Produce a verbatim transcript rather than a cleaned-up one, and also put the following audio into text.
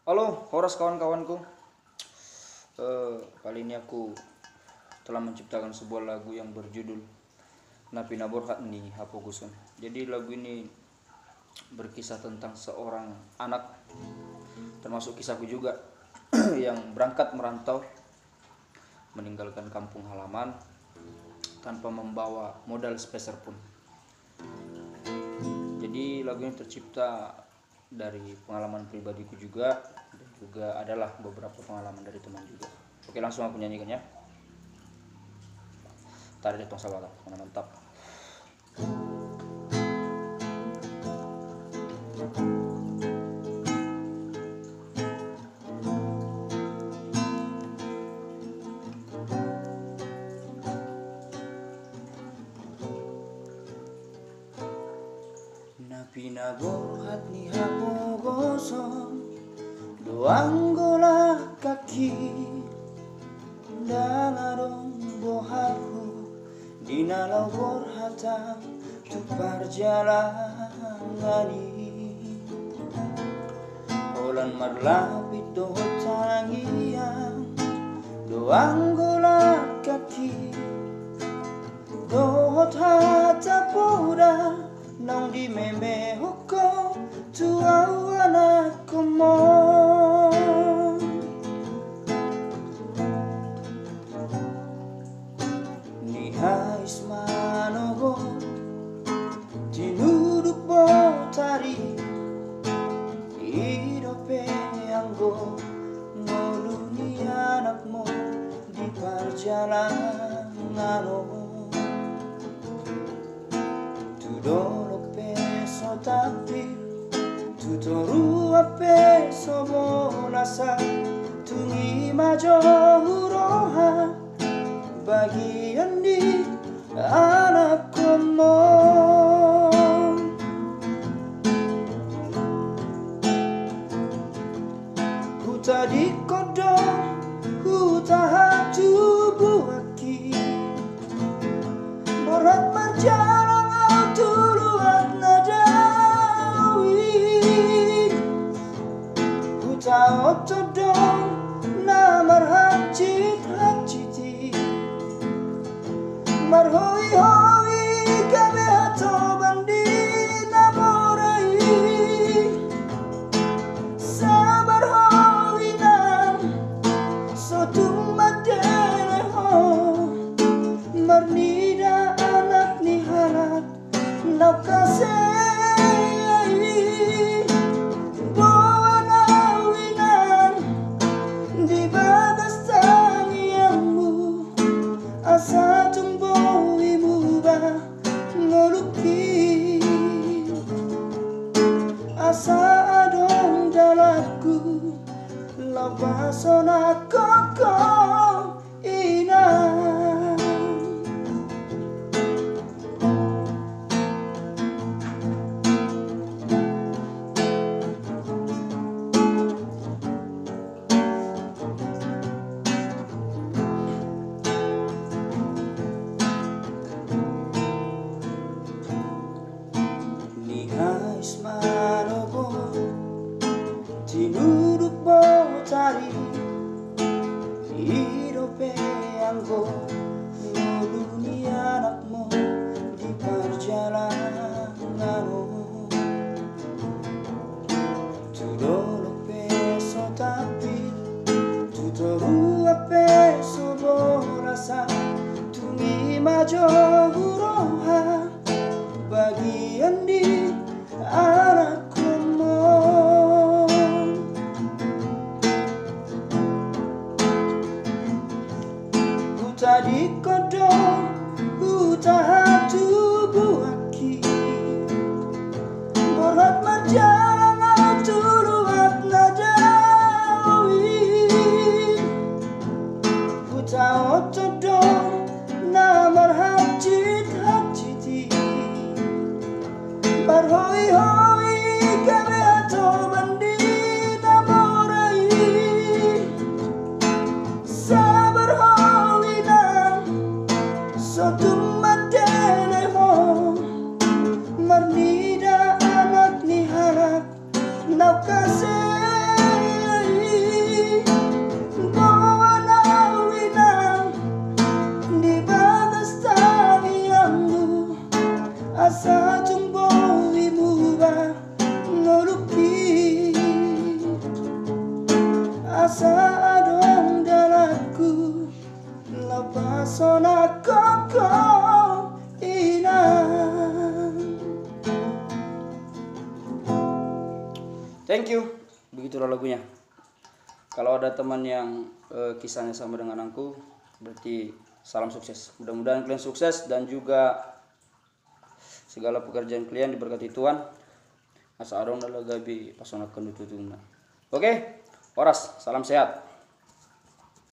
Halo, Horas kawan-kawanku. Eh, kali ini aku telah menciptakan sebuah lagu yang berjudul Napi Naborhat ni Hapogusun. Jadi lagu ini berkisah tentang seorang anak, termasuk kisahku juga, yang berangkat merantau, meninggalkan kampung halaman tanpa membawa modal sepeser pun. Jadi lagu ini tercipta dari pengalaman pribadiku juga, dan juga adalah beberapa pengalaman dari teman juga. Oke, langsung aku nyanyikan ya. Tadi tong sabala, mana mantap. Napi naborhat ni hapogoson doang gola kaki dangarong bohaku dinalau borhata tu perjalanani olan marlapit dohot tangiang doang gola kaki dohot hata poda nang di meme hoko tu anak mo ni hais manogo tinuduk botari idope anggo ngoluni anakmu di perjalanan tudolo peso tapi tutoru peso bonasa tungi majo huroha bagian di anak komo huta di kodong huta hatu buaki borat marjarang tuluat nadawi huta otodong namar hajit hajiti marhoi hoi kabe hato bandi namorai sabar hoi nam sotung madene ho marnida anak ni harat nau kasih doa nawinan di bagas tangianmu asa tumbuh imuba ngoluki asa adong dalatku lapasona koko ina tinuduk botari hidope anggo ngoluni anakmu di perjalanan tudolo peso tapi tutoru peso borasa tungi majo huroha bagian di anak tadi Thank you. Begitulah lagunya. Kalau ada teman yang uh, kisahnya sama dengan aku, berarti salam sukses. Mudah-mudahan kalian sukses dan juga segala pekerjaan kalian diberkati Tuhan. Asa adong nalagabi pasonakan tututuna. Oke, Oras, salam sehat.